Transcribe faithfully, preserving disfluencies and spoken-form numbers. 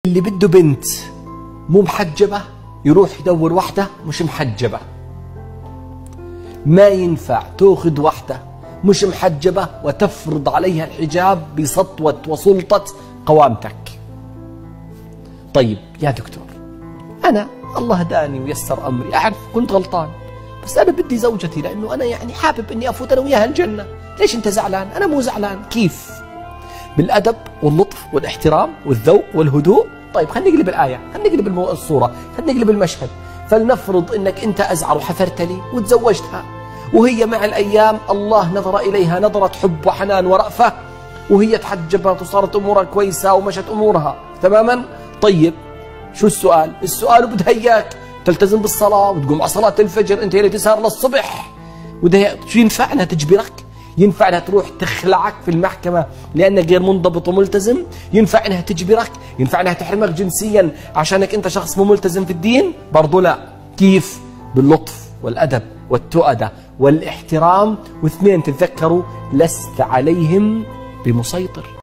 اللي بده بنت مو محجبة يروح يدور واحدة مش محجبة. ما ينفع تاخذ واحدة مش محجبة وتفرض عليها الحجاب بسطوة وسلطة قوامتك. طيب يا دكتور، أنا الله هداني ويسر أمري، أعرف كنت غلطان، بس أنا بدي زوجتي لأنه أنا يعني حابب إني أفوت أنا وياها الجنة. ليش أنت زعلان؟ أنا مو زعلان. كيف؟ بالأدب واللطف والاحترام والذوق والهدوء. طيب خلينا نقلب الآية، خلينا نقلب الصورة، خلينا نقلب المشهد. فلنفرض إنك أنت أزعر وحفرت لي وتزوجتها، وهي مع الأيام الله نظر إليها نظرة حب وحنان ورأفة، وهي تحجبت وصارت أمورها كويسة ومشت أمورها تماما. طيب شو السؤال؟ السؤال بدها إياك تلتزم بالصلاة وتقوم على صلاة الفجر، أنت اللي تسهر للصبح، وده شو ينفع لها تجبرك؟ ينفع لها تروح تخلعك في المحكمة لأنك غير منضبط وملتزم؟ ينفع انها تجبرك؟ ينفع انها تحرمك جنسيا عشانك انت شخص مو ملتزم في الدين؟ برضو لا. كيف؟ باللطف والأدب والتؤدة والاحترام. واثنين تتذكروا لست عليهم بمسيطر.